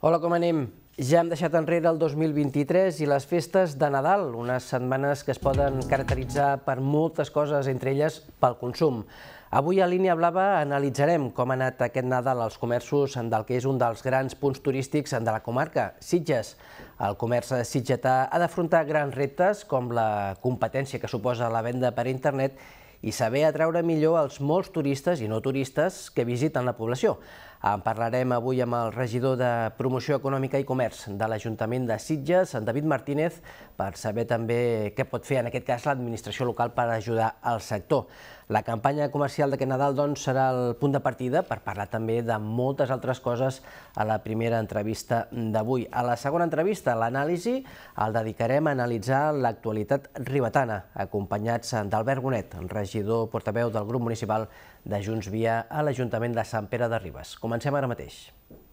Hola, com anem? Ja hem deixat enrere el 2023 i les festes de Nadal, unes setmanes que es poden caracteritzar per moltes coses, entre elles pel consum. Avui a Línia Blava analitzarem com ha anat aquest Nadal als comerços del que és un dels grans punts turístics de la comarca, Sitges. El comerç sitgetà ha d'afrontar grans reptes com la competència que suposa la venda per internet i saber atraure millor els molts turistes i no turistes que visiten la població. En parlarem avui amb el regidor de Promoció Econòmica i Comerç de l'Ajuntament de Sitges, en David Martínez, per saber també què pot fer en aquest cas l'administració local per ajudar al sector. La campanya comercial d'aquest Nadal doncs, serà el punt de partida per parlar també de moltes altres coses a la primera entrevista d'avui. A la segona entrevista, l'anàlisi, el dedicarem a analitzar l'actualitat ribetana, acompanyats d'Albert Bonet, regidor portaveu del grup municipal de Junts Via a l'Ajuntament de Sant Pere de Ribes. Comencem ara mateix.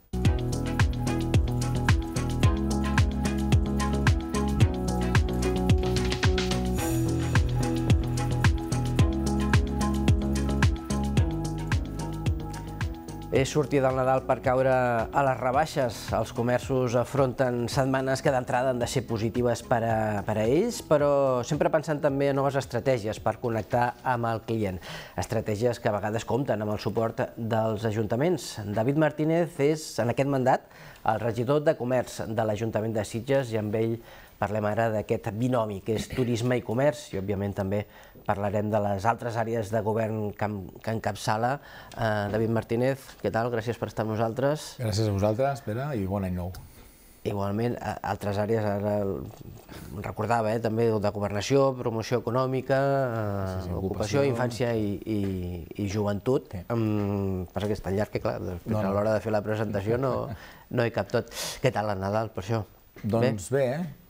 És sortir del Nadal per caure a les rebaixes. Els comerços afronten setmanes que d'entrada han de ser positives per a ells, però sempre pensant també en noves estratègies per connectar amb el client. Estratègies que a vegades compten amb el suport dels ajuntaments. David Martínez és, en aquest mandat, el regidor de Comerç de l'Ajuntament de Sitges i amb ell parlem ara d'aquest binomi que és turisme i comerç i, òbviament, també parlarem de les altres àrees de govern que encapçala. David Martínez, què tal? Gràcies per estar amb nosaltres. Gràcies a vosaltres, Pere, i bon any nou. Igualment, altres àrees, ara recordava, també de governació, promoció econòmica, ocupació, infància i joventut. Passa que és tan llarg que, clar, a l'hora de fer la presentació no hi cap tot. Què tal el Nadal, per això? Doncs bé.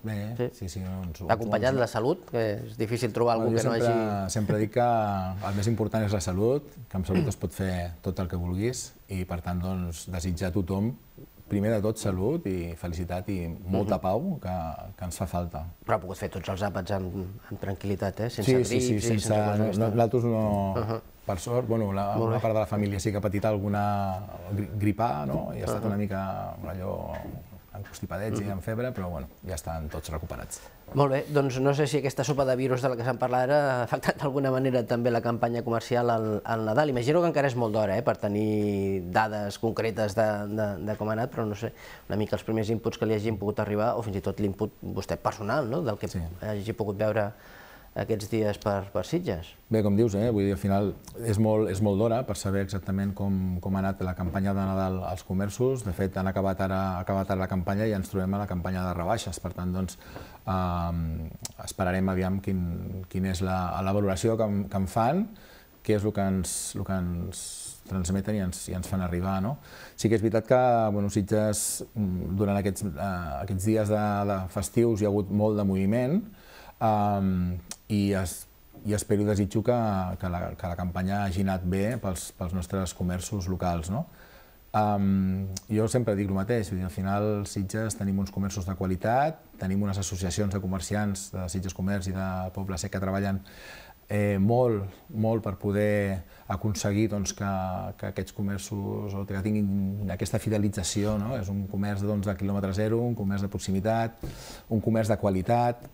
Acompanyat de la salut, que és difícil trobar algú que no hagi... Jo sempre dic que el més important és la salut, que amb salut es pot fer tot el que vulguis i, per tant, desitjar a tothom, primer de tot, salut i felicitat i molta pau, que ens fa falta. Però ha pogut fer tots els àpats amb tranquil·litat, sense grips i sense coses d'aquestes. Nosaltres no... Per sort, una part de la família sí que ha patit alguna gripà, i ha estat una mica allò constipadets i amb febre, però ja estan tots recuperats. Molt bé, doncs no sé si aquesta sopa de virus de la que se'n parla ara ha afectat d'alguna manera també la campanya comercial al Nadal. Imagino que encara és molt d'hora per tenir dades concretes de com ha anat, però no sé, una mica els primers inputs que li hagin pogut arribar, o fins i tot l'input vostè personal, del que hagi pogut veure aquests dies per Sitges. Bé, com dius, vull dir, al final és molt d'hora per saber exactament com ha anat la campanya de Nadal als comerços. De fet, han acabat ara la campanya i ens trobem a la campanya de rebaixes. Per tant, esperarem aviam quina és la valoració que en fan, què és el que ens transmeten i ens fan arribar. Sí que és veritat que Sitges, durant aquests dies de festius, hi ha hagut molt de moviment, i espero i desitjo que la campanya hagi anat bé pels nostres comerços locals. Jo sempre dic el mateix, al final Sitges tenim uns comerços de qualitat, tenim unes associacions de comerciants de Sitges Comerç i de Poble Sec que treballen molt per poder aconseguir que aquests comerços tinguin aquesta fidelització. És un comerç de quilòmetre zero, un comerç de proximitat, un comerç de qualitat,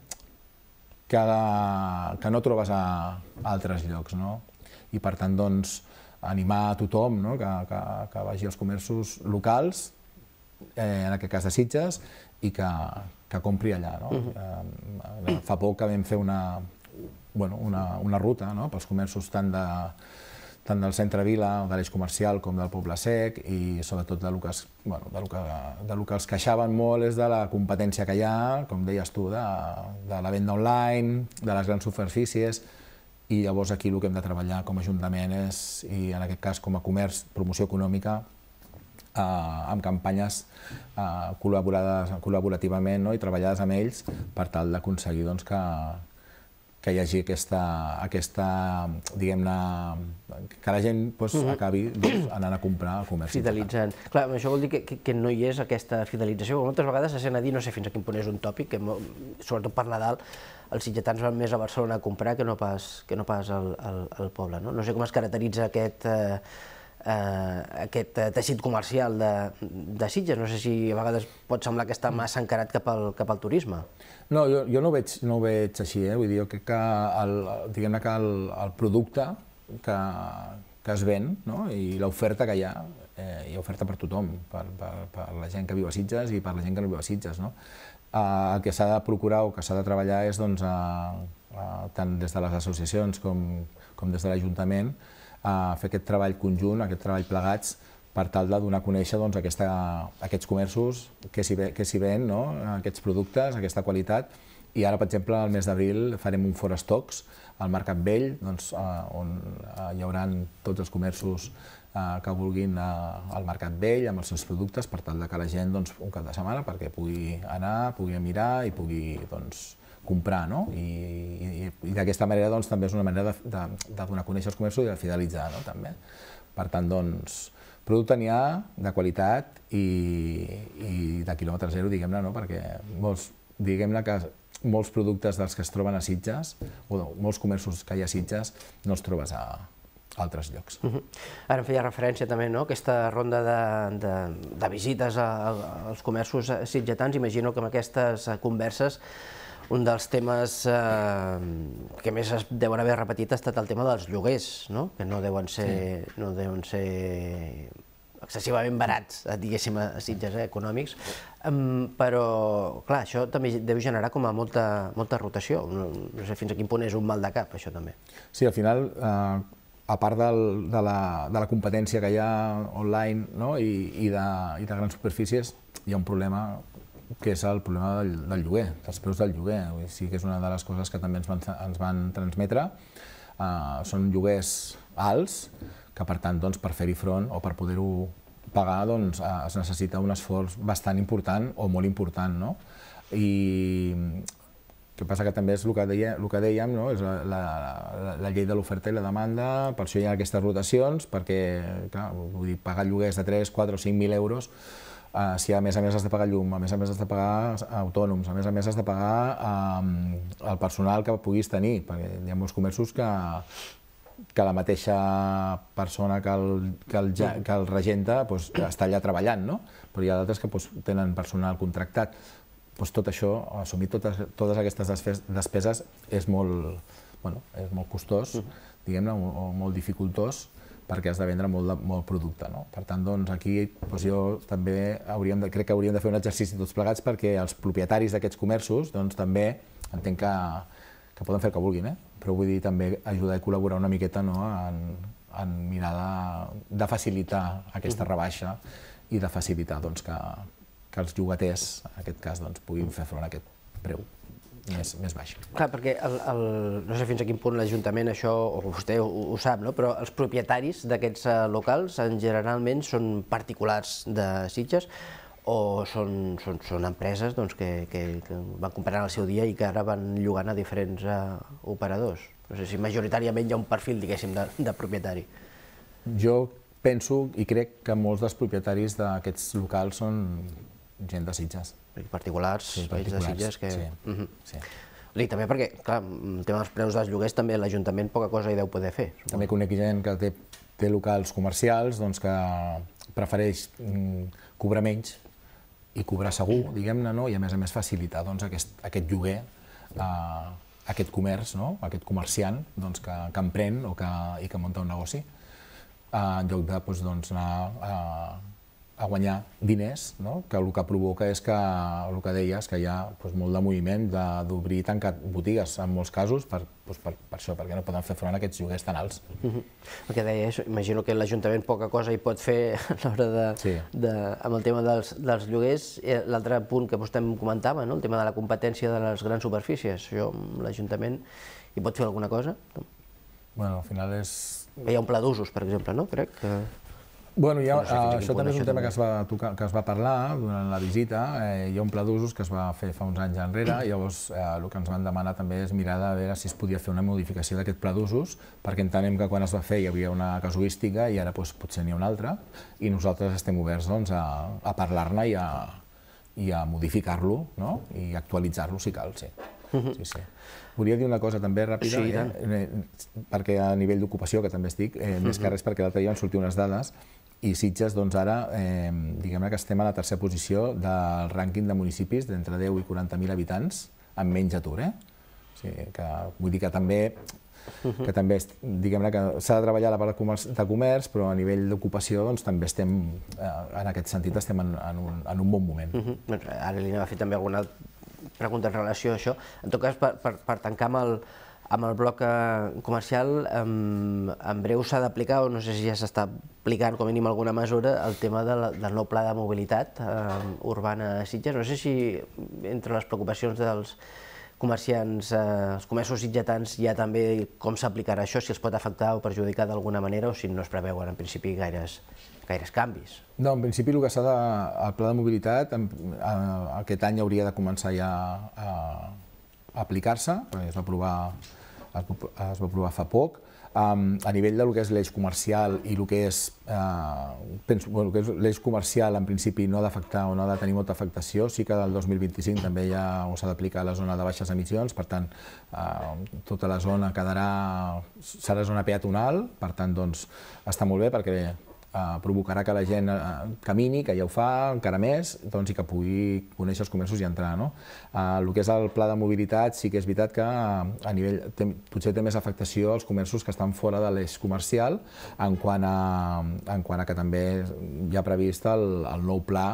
que no trobes a altres llocs. I, per tant, animar a tothom que vagi als comerços locals, en aquest cas de Sitges, i que compri allà. Fa poc que vam fer una ruta pels comerços tant del centre Vila, de l'eix comercial, com del Poble Sec, i sobretot del que els queixaven molt és de la competència que hi ha, com deies tu, de la venda online, de les grans superfícies, i llavors aquí el que hem de treballar com a Ajuntament és, i en aquest cas com a comerç, promoció econòmica, amb campanyes col·laborativament i treballades amb ells per tal d'aconseguir que hi hagi aquesta, diguem-ne, que la gent acabi anant a comprar al comerç. Fidelitzant. Clar, això vol dir que no hi és aquesta fidelització. Moltes vegades se sent a dir, no sé fins a quin punt és un tòpic, que sobretot per Nadal els sitgetans van més a Barcelona a comprar que no pas al poble. No sé com es caracteritza aquest teixit comercial de Sitges. No sé si a vegades pot semblar que està massa encarat cap al turisme. No, jo no ho veig així, vull dir, jo crec que diguem-ne que el producte que es ven, no? I l'oferta que hi ha oferta per tothom, per la gent que viu a Sitges i per la gent que no viu a Sitges, no? El que s'ha de procurar o que s'ha de treballar és, doncs, tant des de les associacions com des de l'Ajuntament, fer aquest treball conjunt, aquest treball plegats, per tal de donar a conèixer aquests comerços, què s'hi ven, aquests productes, aquesta qualitat. I ara, per exemple, al mes d'abril farem un Fora Stocks al Mercat Vell, on hi haurà tots els comerços que vulguin al Mercat Vell amb els seus productes, per tal que la gent un cap de setmana perquè pugui anar, pugui mirar i pugui comprar. I d'aquesta manera també és una manera de donar a conèixer els comerços i de fidelitzar també. Per tant, producte n'hi ha de qualitat i de quilòmetre zero, diguem-ne, perquè diguem-ne que molts productes dels que es troben a Sitges, o molts comerços que hi ha a Sitges, no els trobes a altres llocs. Ara em feia referència també a aquesta ronda de visites als comerços sitgetans. Imagino que amb aquestes converses un dels temes que més es deuen haver repetit ha estat el tema dels lloguers, que no deuen ser excessivament barats, diguéssim, a Sitges, econòmics, però, clar, això també deu generar com a molta rotació. No sé fins a quin punt és un mal de cap, això també. Sí, al final, a part de la competència que hi ha online i de grans superfícies, hi ha un problema que és el problema del lloguer, dels preus del lloguer. Sí que és una de les coses que també ens van transmetre. Són lloguers alts, que per tant, per fer-hi front o per poder-ho pagar, es necessita un esforç bastant important o molt important. I el que passa que també és el que dèiem, és la llei de l'oferta i la demanda, per això hi ha aquestes rotacions, perquè pagar lloguers de 3, 4 o 5.000 euros, si a més has de pagar llum, a més has de pagar autònoms, a més has de pagar el personal que puguis tenir, perquè hi ha molts comerços que la mateixa persona que el regenta està allà treballant, però hi ha d'altres que tenen personal contractat. Tot això, assumir totes aquestes despeses és molt costós, diguem-ne, o molt dificultós, perquè has de vendre molt producte. Per tant, aquí jo també crec que hauríem de fer un exercici tots plegats perquè els propietaris d'aquests comerços també entenc que poden fer el que vulguin, però vull dir també ajudar i col·laborar una miqueta en mirar de facilitar aquesta rebaixa i de facilitar que els llogaters, en aquest cas, puguin fer front a aquest preu més baix. Clar, perquè no sé fins a quin punt l'Ajuntament això, o vostè ho sap, però els propietaris d'aquests locals generalment són particulars de Sitges o són empreses que van comprar en el seu dia i que ara van llogant a diferents operadors. No sé si majoritàriament hi ha un perfil, diguéssim, de propietari. Jo penso i crec que molts dels propietaris d'aquests locals són gent de Sitges. Particulars, veïns de Sitges que... Sí. Dic també perquè, clar, el tema dels preus dels lloguers també l'Ajuntament poca cosa hi deu poder fer. També conec gent que té locals comercials que prefereix cobrar menys i cobrar segur, diguem-ne, i a més facilitar aquest lloguer a aquest comerç, aquest comerciant que emprèn i que munta un negoci, en lloc d'anar a guanyar diners, que el que provoca és que, el que deies, que hi ha molt de moviment d'obrir i tancar botigues, en molts casos, per això, perquè no poden fer front a aquests lloguers tan alts. El que deia és, imagino que l'Ajuntament poca cosa hi pot fer a l'hora amb el tema dels lloguers. L'altre punt que vostè em comentava, el tema de la competència de les grans superfícies, això l'Ajuntament hi pot fer alguna cosa? Bueno, al final és... Hi ha un pla d'usos, per exemple, no? Crec que... Bueno, això també és un tema que es va parlar durant la visita. Hi ha un pla d'usos que es va fer fa uns anys enrere, i llavors el que ens van demanar també és mirar de veure si es podia fer una modificació d'aquest pla d'usos, perquè entenem que quan es va fer hi havia una casuística i ara potser n'hi ha una altra, i nosaltres estem oberts a parlar-ne i a modificar-lo i actualitzar-lo si cal, sí. Sí, sí. Volia dir una cosa també ràpida, perquè a nivell d'ocupació, que també estic, més que res perquè l'altre dia van sortir unes dades i Sitges, doncs ara, diguem-ne que estem a la tercera posició del rànquing de municipis d'entre 10 i 40.000 habitants amb menys atur, O sigui, vull dir que també, diguem-ne que s'ha de treballar a la part de comerç, però a nivell d'ocupació doncs també estem, en aquest sentit, estem en un bon moment. Ara li anava a fer també alguna pregunta en relació a això. En tot cas, per tancar amb el bloc comercial, en breu s'ha d'aplicar, o no sé si ja s'està aplicant com a mínim alguna mesura, el tema del nou pla de mobilitat urbana a Sitges. No sé si entre les preocupacions dels comerciants, els comerços sitgetans, hi ha també com s'aplicarà això, si els pot afectar o perjudicar d'alguna manera, o si no es preveuen en principi gaires canvis. No, en principi el que s'ha el pla de mobilitat aquest any hauria de començar ja a aplicar-se, perquè es va aprovar fa poc. A nivell del que és l'eix comercial i el que és l'eix comercial, en principi no ha d'afectar o no ha de tenir molta afectació. Sí que del 2025 també ja s'ha d'aplicar la zona de baixes emissions, per tant, tota la zona serà zona peatonal, per tant, doncs, està molt bé perquè provocarà que la gent camini, que ja ho fa encara més, i que pugui conèixer els comerços i entrar. El que és el pla de mobilitat, sí que és veritat que a nivell potser té més afectació als comerços que estan fora de l'eix comercial, en quant a que també hi ha previst el nou pla,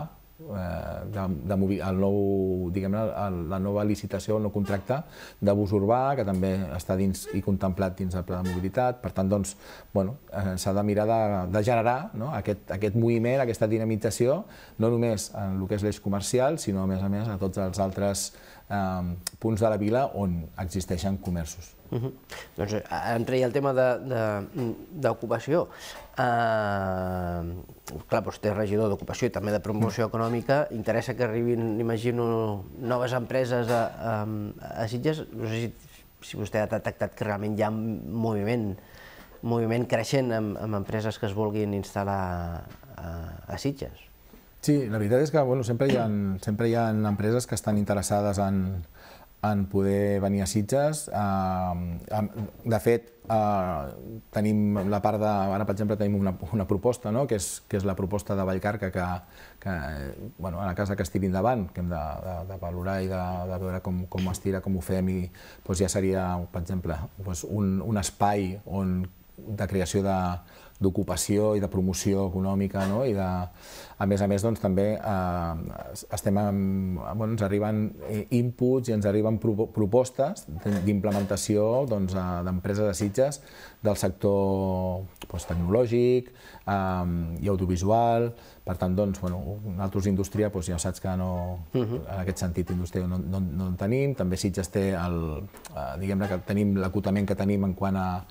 la nova licitació, el nou contracte de bus urbà, que també està dins i contemplat dins del pla de mobilitat. Per tant, s'ha de mirar de generar aquest moviment, aquesta dinamització, no només en el que és l'eix comercial, sinó a més a tots els altres punts de la vila on existeixen comerços. Doncs entraria el tema d'ocupació. Clar, vostè és regidor d'ocupació i també de promoció econòmica. Interessa que arribin, imagino, noves empreses a Sitges. No sé si vostè ha detectat que realment hi ha moviment creixent amb empreses que es vulguin instal·lar a Sitges. Sí, la veritat és que sempre hi ha empreses que estan interessades en poder venir a Sitges. De fet, tenim la part de... Ara, per exemple, tenim una proposta, que és la proposta de Vallcarca, que en el cas que estigui endavant, que hem de valorar i de veure com es tira, com ho fem, i ja seria, per exemple, un espai de creació d'ocupació i de promoció econòmica, i a més també ens arriben inputs i ens arriben propostes d'implementació d'empreses de Sitges del sector tecnològic i audiovisual. Per tant, nosaltres indústria ja saps que en aquest sentit indústria no en tenim. També Sitges té l'acotament que tenim en quant a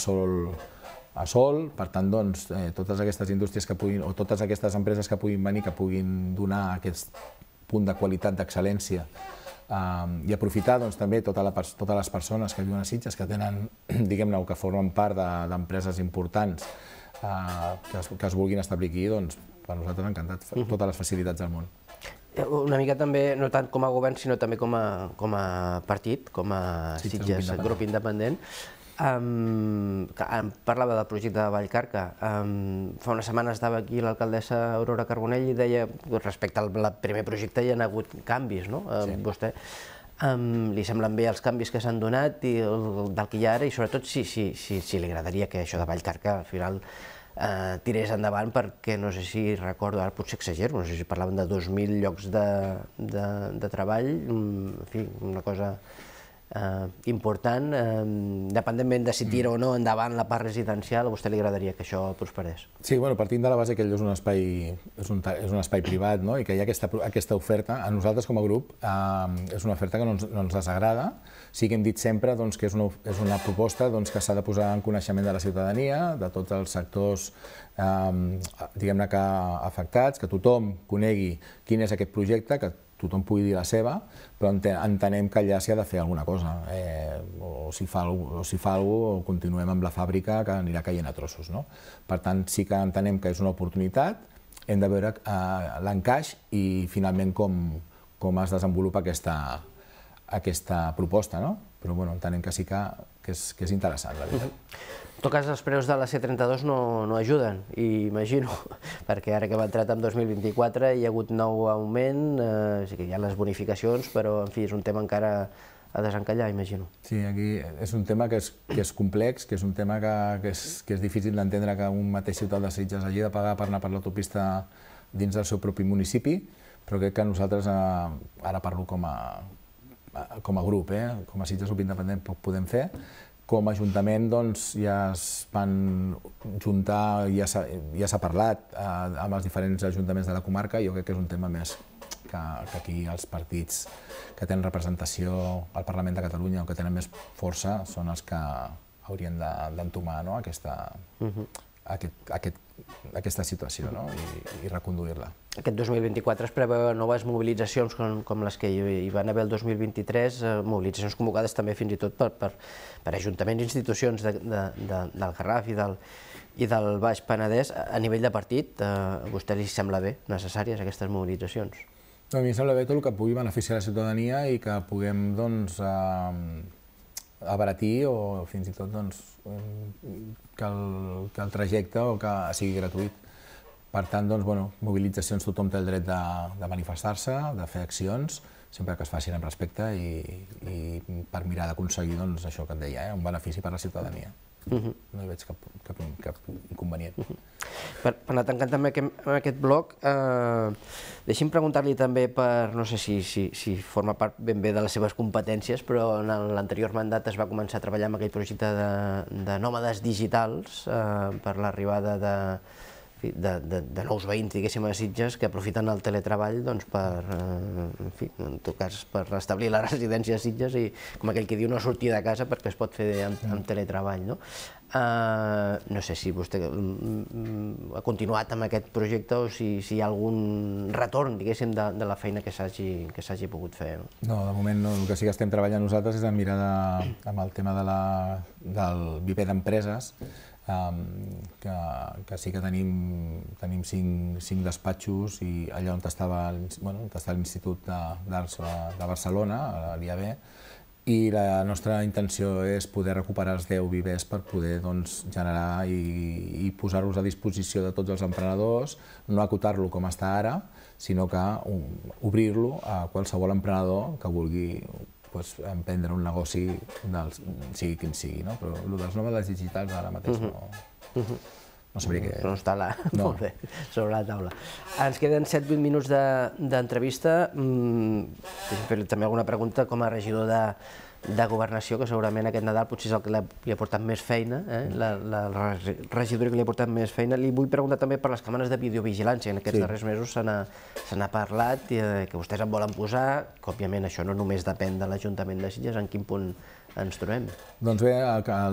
sol, per tant, totes aquestes indústries o totes aquestes empreses que puguin venir, que puguin donar aquest punt de qualitat, d'excel·lència, i aprofitar també totes les persones que viuen a Sitges, que tenen, diguem-ne, que formen part d'empreses importants que es vulguin establir aquí, per nosaltres encantat, totes les facilitats del món. Una mica també, no tant com a govern, sinó també com a partit, com a Sitges Grup Independent. Parlava del projecte de Vallcarca. Fa una setmana estava aquí l'alcaldessa Aurora Carbonell i deia, respecte al primer projecte hi ha hagut canvis, no? Vostè li semblen bé els canvis que s'han donat del que hi ha ara, i sobretot si li agradaria que això de Vallcarca al final tirés endavant, perquè no sé si recordo, ara potser exagero, no sé si parlaven de 2.000 llocs de treball, en fi, una cosa important, independentment de si tira o no endavant la part residencial. A vostè li agradaria que això prosperés? Sí, partint de la base que allò és un espai privat, i que hi ha aquesta oferta, a nosaltres com a grup és una oferta que no ens desagrada. Sí que hem dit sempre que és una proposta que s'ha de posar en coneixement de la ciutadania, de tots els sectors diguem-ne que afectats, que tothom conegui quin és aquest projecte, que tothom pugui dir la seva, però entenem que allà s'hi ha de fer alguna cosa. O si fa alguna cosa, o continuem amb la fàbrica que anirà caient a trossos. Per tant, sí que entenem que és una oportunitat, hem de veure l'encaix i finalment com es desenvolupa aquesta proposta, no? Però bueno, entenem que sí que és interessant, la veritat. En tot cas, els preus de la C32 no ajuden, imagino, perquè ara que hem entrat en 2024 hi ha hagut nou augment, sí que hi ha les bonificacions, però en fi, és un tema encara a desencallar, imagino. Sí, aquí és un tema que és complex, que és un tema que és difícil d'entendre que un mateix ciutat de Sitges hagi de pagar per anar per l'autopista dins del seu propi municipi, però crec que nosaltres, ara parlo com a grup, com a Sitges Grup Independent podem fer, com a Ajuntament ja es van juntar, ja s'ha parlat amb els diferents ajuntaments de la comarca, i jo crec que és un tema més que aquí els partits que tenen representació al Parlament de Catalunya o que tenen més força són els que haurien d'entomar aquesta situació i reconduir-la. Aquest 2024 es preveu noves mobilitzacions com les que hi van haver el 2023, mobilitzacions convocades també fins i tot per ajuntaments i institucions del Garraf i del Baix Penedès. A nivell de partit, a vostè li sembla bé, necessàries aquestes mobilitzacions? A mi em sembla bé tot el que pugui beneficiar la ciutadania i que puguem abaratir o fins i tot que el trajecte sigui gratuït. Per tant, mobilitzacions, tothom té el dret de manifestar-se, de fer accions, sempre que es facin amb respecte i per mirar d'aconseguir això que et deia, un benefici per a la ciutadania. No hi veig cap inconvenient. Per anar tancant també aquest bloc, deixi'm preguntar-li també no sé si forma part ben bé de les seves competències, però en l'anterior mandat es va començar a treballar amb aquell projecte de nòmades digitals per l'arribada de nous veïns, diguéssim, a Sitges, que aprofiten el teletreball per, en tot cas, per restablir la residència a Sitges i, com aquell que diu, no sortir de casa perquè es pot fer amb teletreball. No sé si vostè ha continuat amb aquest projecte o si hi ha algun retorn, diguéssim, de la feina que s'hagi pogut fer. No, de moment no. El que sí que estem treballant nosaltres és en mirar amb el tema del viver d'empreses, que sí que tenim 5 despatxos i allà on està l'Institut d'Arts de Barcelona, a l'IAB, i la nostra intenció és poder recuperar els 10 vivers per poder generar i posar-los a disposició de tots els emprenedors, no acotar-lo com està ara, sinó que obrir-lo a qualsevol emprenedor que vulgui emprendre un negoci, sigui quin sigui, però el dels nòmades digitals ara mateix no sabria què... No està molt bé sobre la taula. Ens queden 7-8 minuts d'entrevista. Deixa'm fer-li també alguna pregunta com a regidor de Governació, que segurament aquest Nadal potser és el que li ha portat més feina, la regidoria que li ha portat més feina. Li vull preguntar també per les càmeres de videovigilància. En aquests darrers mesos se n'ha parlat, que vostès en volen posar, que òbviament això no només depèn de l'Ajuntament de Sitges. En quin punt ens trobem? Doncs bé,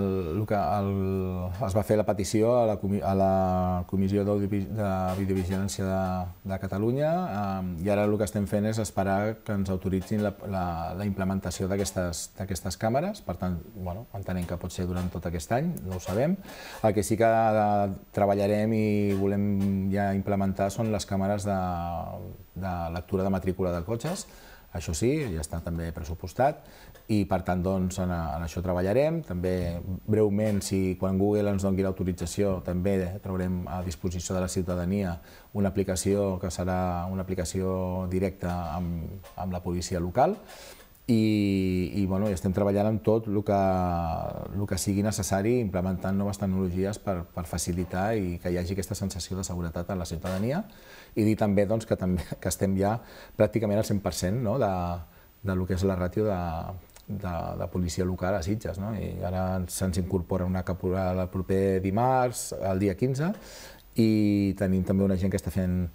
es va fer la petició a la Comissió de Videovigilància de Catalunya i ara el que estem fent és esperar que ens autoritzin la implementació d'aquestes càmeres. Per tant, entenem que pot ser durant tot aquest any, no ho sabem. El que sí que treballarem i volem ja implementar són les càmeres de lectura de matrícula de cotxes. Això sí, ja està també pressupostat i per tant en això treballarem. També breument, quan Google ens doni l'autorització, també traurem a disposició de la ciutadania una aplicació que serà una aplicació directa amb la policia local i estem treballant en tot el que sigui necessari, implementant noves tecnologies per facilitar i que hi hagi aquesta sensació de seguretat a la ciutadania i dir també que estem ja pràcticament al 100% del que és la ràtio de policia local a Sitges. I ara se'ns incorpora una caporal el proper dimarts, el dia 15, i tenim també una gent que està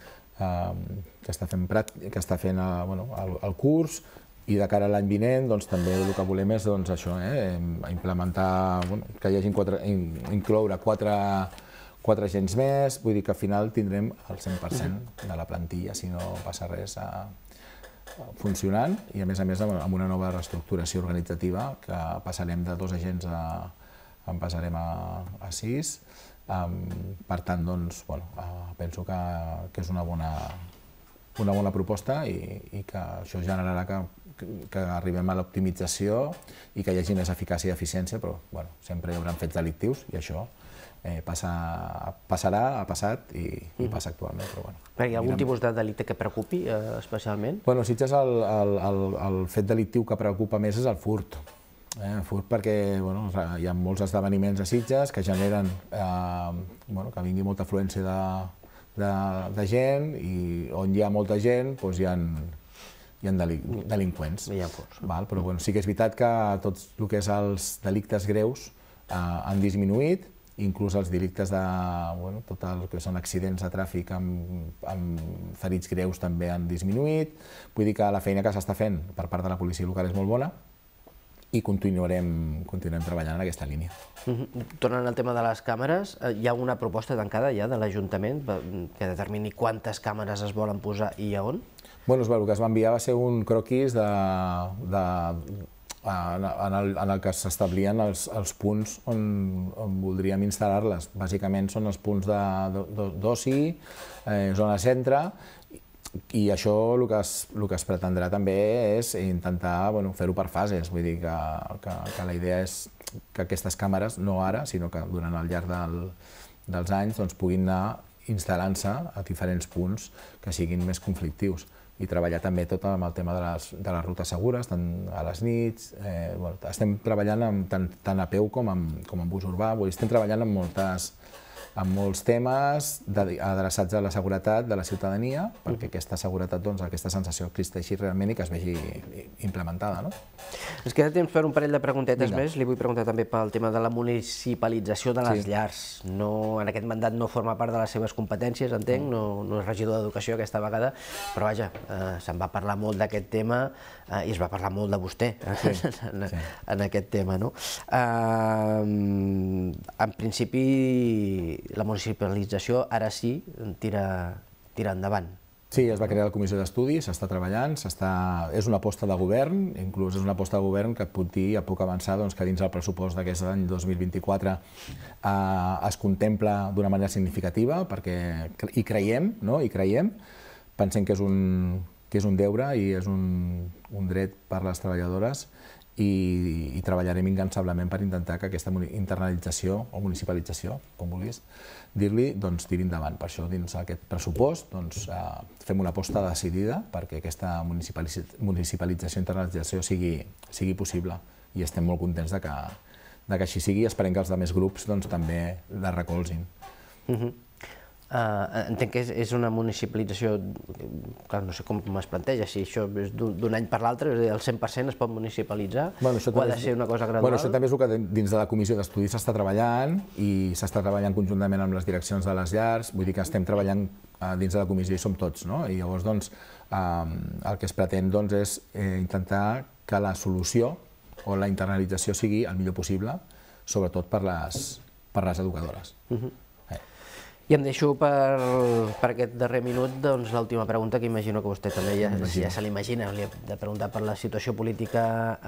fent el curs, i de cara a l'any vinent també el que volem és això, implementar, que hi hagi incloure 4 agents més, vull dir que al final tindrem el 100% de la plantilla, si no passa res, funcionant i a més amb una nova reestructuració organitzativa que passarem de 2 agents en passarem a 6. Per tant, penso que és una bona una bona proposta i que això generarà que arribem a l'optimització i que hi hagi més eficàcia i eficiència, però sempre hi haurà fets delictius i això passarà, ha passat i passa actualment. Hi ha algun tipus de delicte que preocupi especialment? A Sitges el fet delictiu que preocupa més és el furt. El furt perquè hi ha molts esdeveniments a Sitges que generen que vingui molta afluència de gent i on hi ha molta gent hi ha delinqüents. Però sí que és veritat que tot el que és els delictes greus han disminuït, inclús els delictes de tot el que són accidents de tràfic amb ferits greus també han disminuït. Vull dir que la feina que s'està fent per part de la policia local és molt bona i continuarem treballant en aquesta línia. Tornant al tema de les càmeres, hi ha una proposta tancada ja de l'Ajuntament que determini quantes càmeres es volen posar i a on? El que es va enviar va ser un croquis en el que s'establien els punts on voldríem instal·lar-les. Bàsicament són els punts d'oci, zona centre, i això el que es pretendrà també és intentar fer-ho per fases. Vull dir que la idea és que aquestes càmeres, no ara, sinó que durant el llarg dels anys puguin anar instal·lant-se a diferents punts que siguin més conflictius. I treballar també tot amb el tema de les rutes segures, tant a les nits. Estem treballant tant a peu com en bus urbà. Estem treballant amb molts temes adreçats a la seguretat de la ciutadania, perquè aquesta seguretat, aquesta sensació existeixi realment i que es vegi implementada. Ens queda temps per un parell de preguntetes més. Li vull preguntar també pel tema de la municipalització de les llars. En aquest mandat no forma part de les seves competències, entenc, no és regidor d'Educació aquesta vegada, però vaja, se'n va parlar molt d'aquest tema i es va parlar molt de vostè en aquest tema. En principi, la municipalització ara sí tira endavant. Sí, es va crear la comissió d'estudi, s'està treballant, és una aposta de govern, inclús és una aposta de govern que et puc dir, ja puc avançar, que dins del pressupost d'aquest any 2024 es contempla d'una manera significativa, perquè hi creiem, pensem que és un deure i és un dret per les treballadores, i treballarem incansablement per intentar que aquesta internalització o municipalització, com vulguis dir-li, tiri endavant. Per això, dins aquest pressupost, fem una aposta decidida perquè aquesta municipalització i internalització sigui possible i estem molt contents que així sigui i esperem que els altres grups també la recolzin. Entenc que és una municipalització, no sé com es planteja, si això és d'un any per l'altre, el 100% es pot municipalitzar, o ha de ser una cosa gradual? Això també és el que dins de la comissió d'estudi s'està treballant i s'està treballant conjuntament amb les direccions de les llars, vull dir que estem treballant dins de la comissió i som tots, i llavors el que es pretén és intentar que la solució o la internalització sigui el millor possible, sobretot per les educadores. I em deixo per aquest darrer minut l'última pregunta, que imagino que vostè també ja se l'imagina. Li he de preguntar per la situació política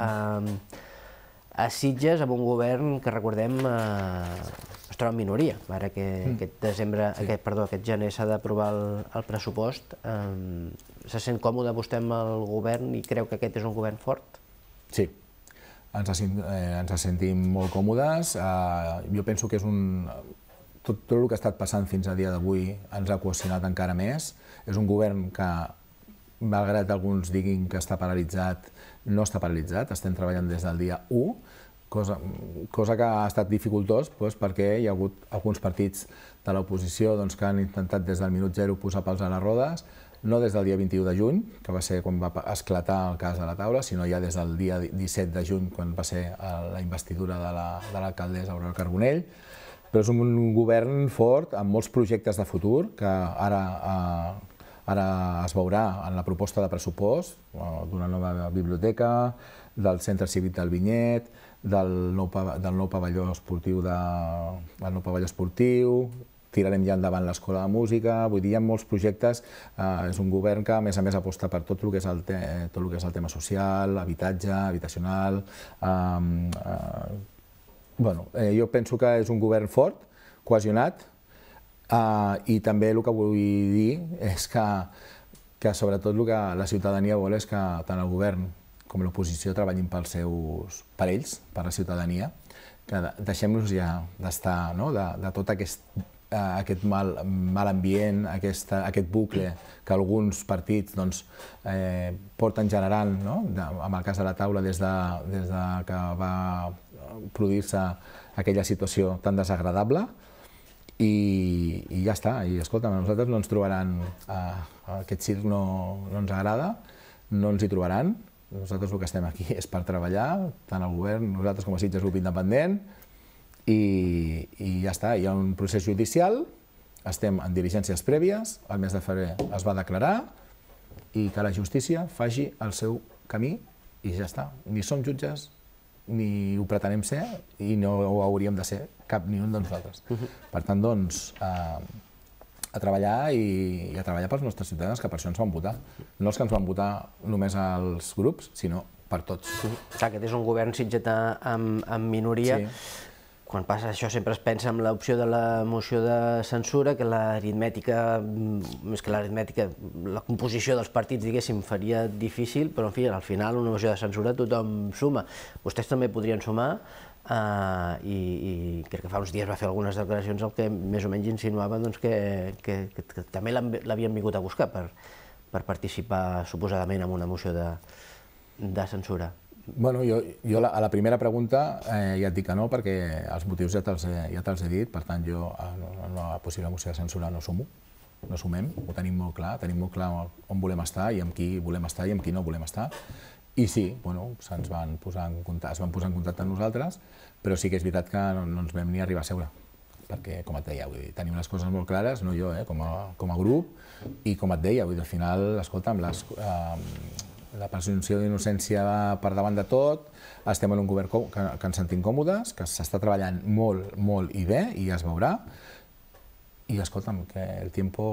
a Sitges, amb un govern que, recordem, es troba en minoria. Ara que aquest gener s'ha d'aprovar el pressupost, se sent còmode vostè amb el govern i creu que aquest és un govern fort? Sí, ens sentim molt còmodes. Jo penso que és tot el que ha estat passant fins a dia d'avui ens ha cohesionat encara més. És un govern que, malgrat alguns diguin que està paralitzat, no està paralitzat, estem treballant des del dia 1, cosa que ha estat dificultós perquè hi ha hagut alguns partits de l'oposició que han intentat des del minut 0 posar pals a les rodes, no des del dia 21 de juny, que va ser quan va esclatar el cas de la taula, sinó ja des del dia 17 de juny, quan va ser la investidura de l'alcaldessa Aurora Carbonell. Però és un govern fort, amb molts projectes de futur, que ara es veurà en la proposta de pressupost, d'una nova biblioteca, del centre cívic del Vinyet, del nou pavelló esportiu, tirarem ja endavant l'escola de música, vull dir, hi ha molts projectes. És un govern que, a més aposta per tot el que és el tema social, habitatge, habitacional. Jo penso que és un govern fort, cohesionat, i també el que vull dir és que que sobretot el que la ciutadania vol és que tant el govern com l'oposició treballin per ells, per la ciutadania, que deixem-nos ja d'estar, de tot aquest mal ambient, aquest bucle que alguns partits porten generant, en el cas de la taula, des que va produir-se aquella situació tan desagradable, i ja està. I escolta, a nosaltres no ens trobaran, aquest circ no ens agrada, no ens hi trobaran. Nosaltres el que estem aquí és per treballar, tant el govern, nosaltres com a Sitges Grup Independent, i ja està. Hi ha un procés judicial, estem en diligències prèvies, el mes de febrer es va declarar, i que la justícia faci el seu camí, i ja està. Ni som jutges, ni ho pretenem ser, i no ho hauríem de ser cap ni un de nosaltres. Per tant, doncs, a treballar i a treballar pels nostres ciutadans, que per això ens van votar. No els que ens van votar només als grups, sinó per tots. Clar, aquest és un govern sitgetà en minoria. Quan passa això sempre es pensa en l'opció de la moció de censura, que l'aritmètica, més que l'aritmètica, la composició dels partits, diguéssim, faria difícil, però en fi, al final una moció de censura tothom suma. Vostès també podrien sumar, i crec que fa uns dies va fer algunes declaracions el que més o menys insinuava que també l'havien vingut a buscar per participar suposadament en una moció de censura. Bueno, jo a la primera pregunta ja et dic que no, perquè els motius ja te'ls he dit, per tant jo en la possible moció de censura no sumo, no sumem, ho tenim molt clar on volem estar i amb qui volem estar i amb qui no volem estar. I sí, es van posar en contacte amb nosaltres, però sí que és veritat que no ens vam ni arribar a seure, perquè, com et deia, tenim les coses molt clares, no jo, com a grup, i com et deia, al final, escolta, la presumpció d'innocència per davant de tot, estem en un govern que ens sentim còmodes, que s'està treballant molt, molt i bé, i ja es veurà, i escolta'm, que el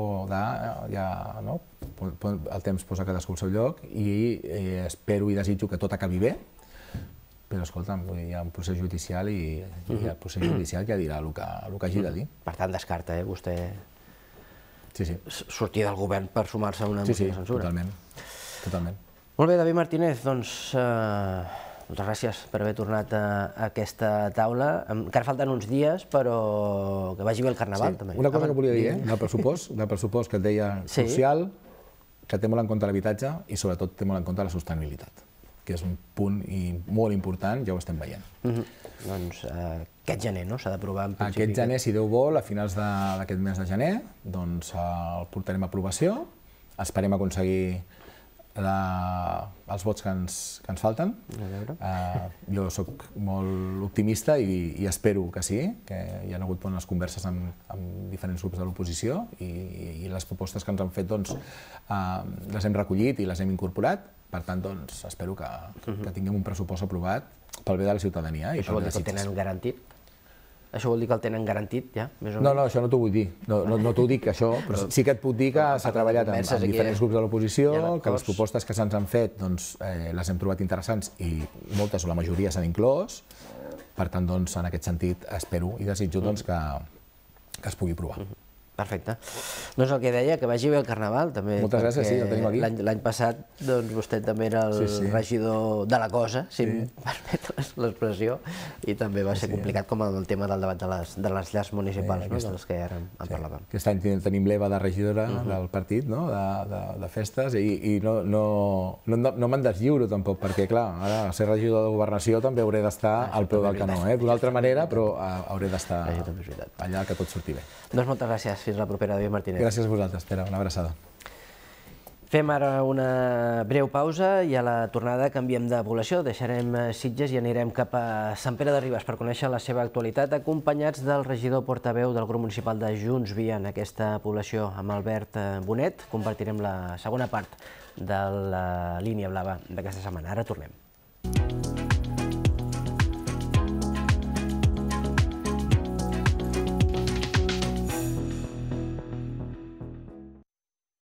temps posa cadascú al seu lloc, i espero i desitjo que tot acabi bé, però escolta'm, hi ha un procés judicial i el procés judicial ja dirà el que hagi de dir. Per tant, descarta, vostè Sí. sortir del govern per sumar-se a una moció de censura. Sí, totalment. Molt bé, David Martínez, doncs moltes gràcies per haver tornat a aquesta taula. Encara falten uns dies, però que vagi bé el Carnaval, també. Una cosa que volia dir, del pressupost que et deia social, que té molt en compte l'habitatge i sobretot té molt en compte la sostenibilitat, que és un punt molt important, ja ho estem veient. Doncs aquest gener, no? S'ha d'aprovar en principi. Aquest gener, si Déu vol, a finals d'aquest mes de gener, doncs el portarem a aprovació, esperem aconseguir els vots que ens falten. Jo soc molt optimista i espero que sí, que hi ha hagut bones converses amb diferents grups de l'oposició i les propostes que ens han fet les hem recollit i les hem incorporat. Per tant, espero que tinguem un pressupost aprovat pel bé de la ciutadania. Això vol dir que el tenen garantit? Això vol dir que el tenen garantit, ja? No, això no t'ho vull dir. No t'ho dic, això, però sí que et puc dir que s'ha treballat amb diferents grups de l'oposició, que les propostes que se'ns han fet les hem trobat interessants i moltes o la majoria s'han inclòs. Per tant, en aquest sentit, espero i desitjo que es pugui aprovar. Perfecte. Doncs el que deia, que vagi bé el Carnaval, també. Moltes gràcies, sí, el tenim aquí. L'any passat vostè també era el regidor de la cosa, si em permet l'expressió, i també va ser complicat com el tema del debat de les llars municipals, dels que ara en parlàvem. Aquest any tenim l'Eva de regidora del partit, de festes, i no me'n deslliuro tampoc, perquè clar, ara ser regidor de governació també hauré d'estar al peu del canó, d'una altra manera, però hauré d'estar allà que tot surti bé. Doncs moltes gràcies. Fins la propera, David Martínez. Gràcies a vosaltres, Pere. Una abraçada. Fem ara una breu pausa i a la tornada canviem de població. Deixarem Sitges i anirem cap a Sant Pere de Ribes per conèixer la seva actualitat, acompanyats del regidor portaveu del grup municipal de Junts Via en aquesta població, amb Albert Bonet. Compartirem la segona part de la línia blava d'aquesta setmana. Ara tornem.